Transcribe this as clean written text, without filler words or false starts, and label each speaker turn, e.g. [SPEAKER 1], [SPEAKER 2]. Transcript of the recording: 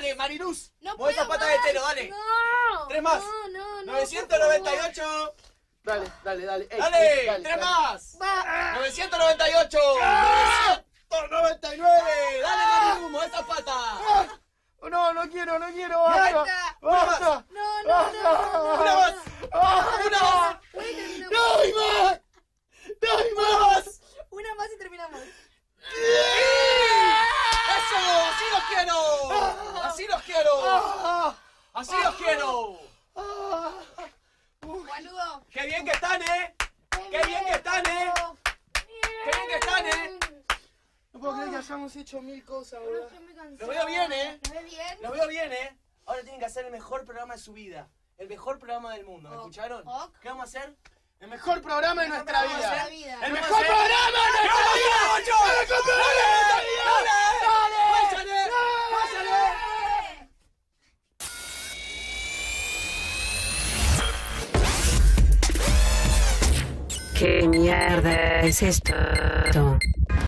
[SPEAKER 1] Dale, Mariluz.
[SPEAKER 2] No
[SPEAKER 1] Mueve esa
[SPEAKER 2] puedo
[SPEAKER 1] pata de
[SPEAKER 2] más.
[SPEAKER 1] tero, dale.
[SPEAKER 2] No.
[SPEAKER 1] 3 más.
[SPEAKER 2] No.
[SPEAKER 1] 998.
[SPEAKER 3] Dale. Ey,
[SPEAKER 1] Dale, 3 más.
[SPEAKER 2] Va.
[SPEAKER 1] 998. 999. Dale, Mariluz, mueve esa pata.
[SPEAKER 3] No quiero.
[SPEAKER 2] Basta.
[SPEAKER 3] Basta.
[SPEAKER 2] No.
[SPEAKER 1] Una más. Una más.
[SPEAKER 2] Puede terminar
[SPEAKER 3] ¡No hay más! ¡No hay más!
[SPEAKER 2] Una más y terminamos.
[SPEAKER 1] ¡Eso! ¡Así los quiero! ¡Así los quiero! ¡Así los quiero!
[SPEAKER 2] Boludo.
[SPEAKER 1] ¡Qué bien que están, eh! ¡Qué bien que están, eh! ¡Qué bien que están, eh!
[SPEAKER 3] No puedo creer que hayamos hecho 1000 cosas, boludo.
[SPEAKER 1] Lo veo bien, eh.
[SPEAKER 2] ¿Lo ves bien?
[SPEAKER 1] Lo veo bien, eh. Ahora tienen que hacer el mejor programa de su vida. El mejor programa del mundo. ¿Me escucharon?
[SPEAKER 2] Ok.
[SPEAKER 1] ¿Qué vamos a hacer?
[SPEAKER 3] El mejor programa de nuestra vida.
[SPEAKER 1] ¡El
[SPEAKER 3] ¡El
[SPEAKER 1] mejor
[SPEAKER 3] mejor programa de nuestra vida! ¡El mejor programa de nuestra vida!
[SPEAKER 1] ¡Váyale! ¡Váyale!
[SPEAKER 4] ¿Qué mierda es esto?